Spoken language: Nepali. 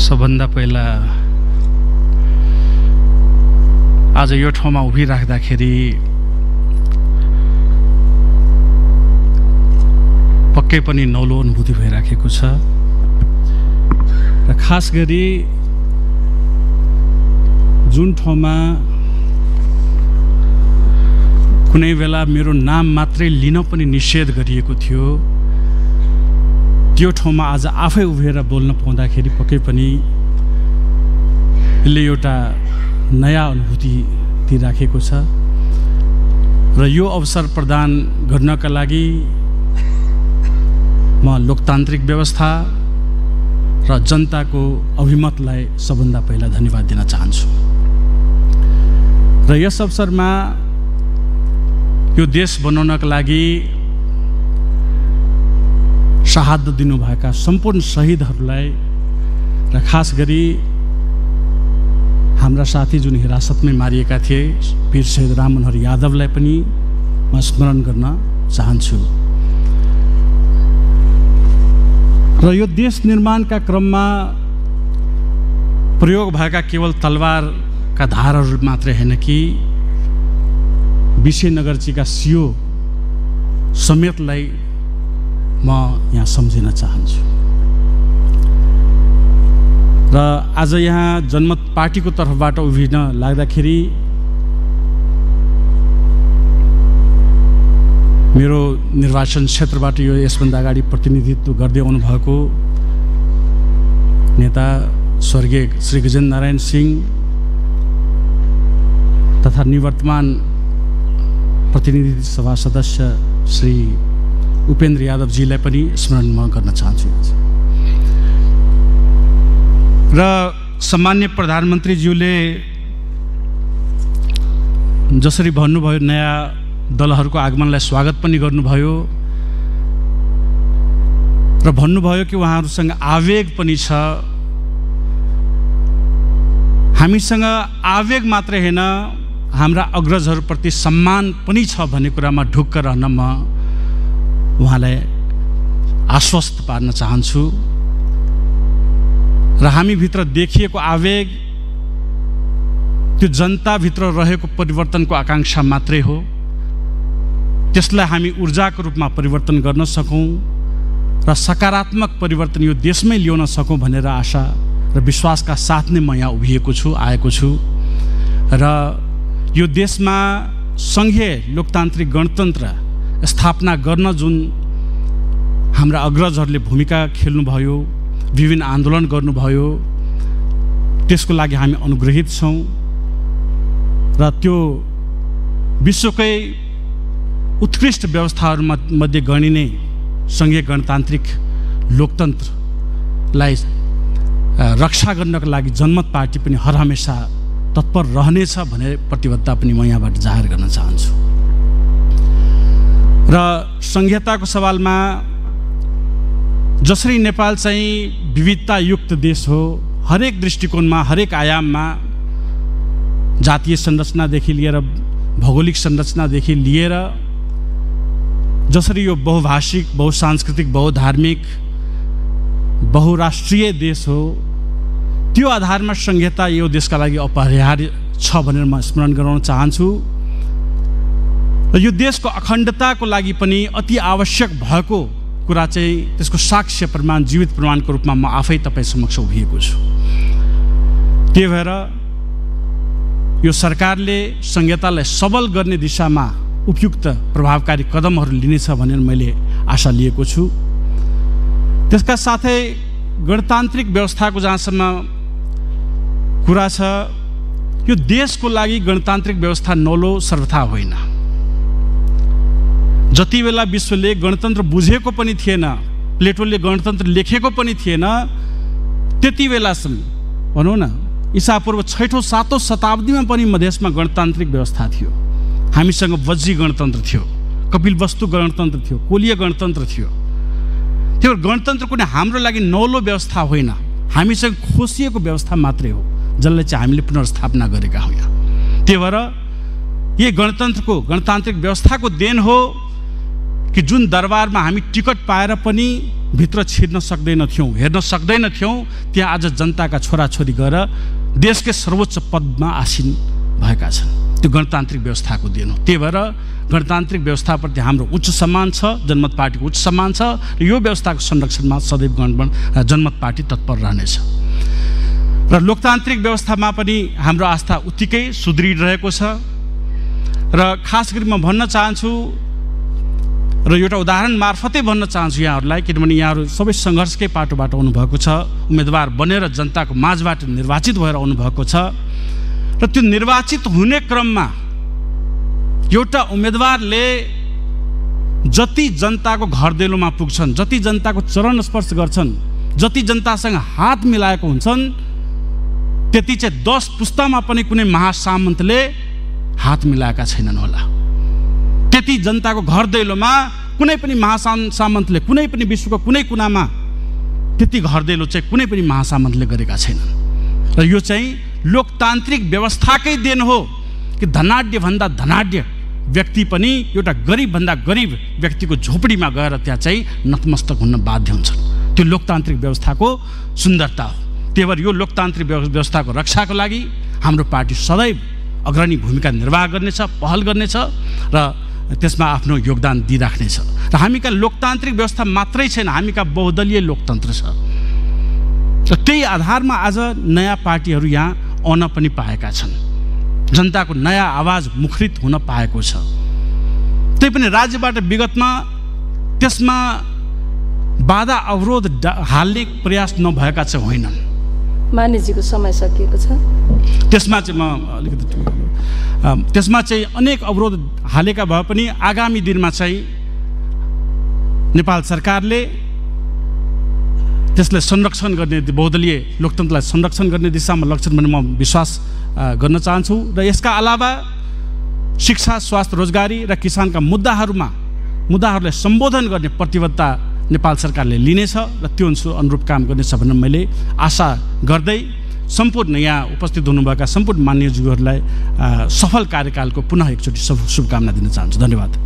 सबभन्दा पहिला आज यो ठाउँमा उभिराख्दाखेरि पक्कै पनि नौलो अनुभूति भइराखेको छ र खास गरी जुन ठाउँमा कुनै बेला मेरो नाम मात्रै लिन पनि निषेध गरिएको थियो त्यो ठाउँमा आज आफै उभिएर बोल्न पाउँदाखेरि पक्कै पनि यसले एउटा नयाँ अनुभूति दिइराखेको छ र यो अवसर प्रदान गर्नका लागि म लोकतान्त्रिक व्यवस्था र जनताको अभिमतलाई सबभन्दा पहिला धन्यवाद दिन चाहन्छु र यस अवसरमा यो देश बनाउनका लागि शहादत दिनुभएका सम्पूर्ण शहीदहरूलाई र खास गरी हाम्रा साथी जुन हिरासतमै मारिएका थिए वीर शहीद राम मनोहर यादवलाई पनि म स्मरण गर्न चाहन्छु र यो देश निर्माणका क्रममा प्रयोग भएका केवल तलवारका धारहरू मात्रै हैन कि विशेनगरजीका सियो समेतलाई म यहाँ सम्झिन चाहन्छु र आज यहाँ जनमत पार्टीको तर्फबाट उभिन लाग्दाखेरि मेरो निर्वाचन क्षेत्रबाट यो यसभन्दा अगाडि प्रतिनिधित्व गर्दै आउनुभएको नेता स्वर्गीय श्री गजेन्द्र नारायण सिंह तथा निवर्तमान प्रतिनिधि सभा सदस्य श्री उपेन्द्र यादवजीलाई पनि स्मरण म गर्न चाहन्छु र सम्मान्य प्रधानमन्त्रीज्यूले जसरी भन्नुभयो नयाँ दलहरूको आगमनलाई स्वागत पनि गर्नुभयो र भन्नुभयो कि उहाँहरूसँग आवेग पनि छ हामीसँग आवेग मात्रै हैन हाम्रा अग्रजहरूप्रति सम्मान पनि छ भन्ने कुरामा ढुक्क रहन म उहाँलाई आश्वस्त पार्न चाहन्छु र हामीभित्र देखिएको आवेग त्यो जनताभित्र रहेको परिवर्तनको आकांक्षा मात्रै हो त्यसलाई हामी ऊर्जाको रूपमा परिवर्तन गर्न सकौं र सकारात्मक परिवर्तन यो देशमै ल्याउन सकौं भनेर आशा र विश्वासका साथ नै म यहाँ उभिएको छु आएको छु र यो देशमा संघीय लोकतान्त्रिक गणतन्त्र स्थापना गर्न जुन हाम्रा अग्रजहरूले भूमिका खेल्नुभयो विभिन्न आन्दोलन गर्नुभयो त्यसको लागि हामी अनुग्रहित छौं र त्यो विश्वकै उत्कृष्ट व्यवस्थाहरूमध्ये गणिने संघीय गणतान्त्रिक लोकतन्त्रलाई रक्षा गर्नका लागि जनमत पार्टी पनि हर हमेशा तत्पर रहनेछ भन्ने प्रतिबद्धता पनि म यहाँबाट जाहेर गर्न चाहन्छु र संघीयताको सवालमा जसरी नेपाल चाहिँ विविधतायुक्त देश हो हरेक दृष्टिकोणमा हरेक आयाममा जातीय संरचनादेखि लिएर भौगोलिक संरचनादेखि लिएर जसरी यो बहुभाषिक बहुसांस्कृतिक बहुधार्मिक बहुराष्ट्रिय देश हो त्यो आधारमा संघीयता यो देशका लागि अपरिहार्य छ भनेर म स्मरण गराउन चाहन्छु र यो देशको अखण्डताको लागि पनि अति आवश्यक भएको कुरा चाहिँ त्यसको साक्ष्य प्रमाण जीवित प्रमाणको रूपमा म आफै तपाईँ समक्ष उभिएको छु त्यही भएर यो सरकारले संघीयतालाई सबल गर्ने दिशामा उपयुक्त प्रभावकारी कदमहरू लिनेछ भनेर मैले आशा लिएको छु त्यसका साथै गणतान्त्रिक व्यवस्थाको जहाँसम्म कुरा छ यो देशको लागि गणतान्त्रिक व्यवस्था नौलो सर्वथा होइन जति बेला विश्वले गणतन्त्र बुझेको पनि थिएन प्लेटोले गणतन्त्र लेखेको पनि थिएन त्यति बेलासम्म भनौँ न ईसापूर्व 6औं 7औं शताब्दीमा पनि मधेसमा गणतान्त्रिक व्यवस्था थियो हामीसँग वज्जी गणतन्त्र थियो कपिलवस्तु गणतन्त्र थियो कोलीय गणतन्त्र थियो त्यो गणतन्त्र कुनै हाम्रो लागि नौलो व्यवस्था होइन हामीसँग खोसिएको व्यवस्था मात्रै हो जसलाई चाहिँ हामीले पुनर्स्थापना गरेका हौँ त्यही भएर यो गणतान्त्रिक व्यवस्थाको देन हो कि जुन दरबारमा हामी टिकट पाएर पनि भित्र छिर्न सक्दैनथ्यौँ, हेर्न सक्दैनथ्यौँ, त्यहाँ आज जनताका छोराछोरी गएर देशकै सर्वोच्च पदमा आसीन भएका छन्। त्यो गणतान्त्रिक व्यवस्थाको देन हो। त्यही भएर गणतान्त्रिक व्यवस्थाप्रति हाम्रो उच्च सम्मान छ, जनमत पार्टीको उच्च सम्मान छ र यो व्यवस्थाको संरक्षणमा सदैव जनमत पार्टी तत्पर रहनेछ। र लोकतान्त्रिक व्यवस्थामा पनि हाम्रो आस्था उत्तिकै सुदृढ रहेको छ। र खास गरी म भन्न चाहन्छु र एउटा उदाहरण मार्फतै भन्न चाहन्छु यहाँहरूलाई, किनभने यहाँहरू सबै सङ्घर्षकै पाटोबाट आउनुभएको छ, उम्मेदवार बनेर जनताको माझबाट निर्वाचित भएर आउनुभएको छ। र त्यो निर्वाचित हुने क्रममा एउटा उम्मेदवारले जति जनताको घर दैलोमा पुग्छन्, जति जनताको चरण स्पर्श गर्छन्, जति जनतासँग हात मिलाएको हुन्छन्, त्यति चाहिँ 10 पुस्तामा पनि कुनै महासामन्तले हात मिलाएका छैनन् होला। त्यति जनताको घर दैलोमा कुनै पनि महासामन्तले कुनै पनि विश्वको कुनै कुनामा त्यति घर दैलो चाहिँ कुनै पनि महासामन्तले गरेका छैनन्। र यो चाहिँ लोकतान्त्रिक व्यवस्थाकै देन हो कि धनाढ्यभन्दा धनाढ्य व्यक्ति पनि एउटा गरिबभन्दा गरिब व्यक्तिको झोपडीमा गएर त्यहाँ चाहिँ नतमस्तक हुन बाध्य हुन्छन्। त्यो लोकतान्त्रिक व्यवस्थाको सुन्दरता हो। त्यही भएर यो लोकतान्त्रिक व्यवस्थाको रक्षाको लागि हाम्रो पार्टी सदैव अग्रणी भूमिका निर्वाह गर्नेछ, पहल गर्नेछ र त्यसमा आफ्नो योगदान दिइराख्नेछ। र हामी कहाँ लोकतान्त्रिक व्यवस्था मात्रै छैन, हामी कहाँ बहुदलीय लोकतन्त्र छ। र त्यही आधारमा आज नयाँ पार्टीहरू यहाँ आउन पनि पाएका छन्, जनताको नयाँ आवाज मुखरित हुन पाएको छ। त्यही पनि राज्यबाट विगतमा त्यसमा बाधा अवरोध हाल्ने प्रयास नभएका चाहिँ होइनन्। मानिसजीको समय सकिएको छ। त्यसमा चाहिँ म अलिकति त्यसमा चाहिँ अनेक अवरोध हालेका भए पनि आगामी दिनमा चाहिँ नेपाल सरकारले त्यसलाई संरक्षण गर्ने, बहुदलीय लोकतन्त्रलाई संरक्षण गर्ने दिशामा लक्ष्य भन्ने म विश्वास गर्न चाहन्छु। र यसका अलावा शिक्षा, स्वास्थ्य, रोजगारी र किसानका मुद्दाहरूलाई सम्बोधन गर्ने प्रतिबद्धता नेपाल सरकारले लिनेछ र त्यो अनुरूप काम गर्नेछ भनेर मैले आशा गर्दै सम्पूर्ण यहाँ उपस्थित हुनुभएका सम्पूर्ण मान्यज्यूहरूलाई सफल कार्यकालको पुनः एकचोटि शुभकामना दिन चाहन्छु। धन्यवाद।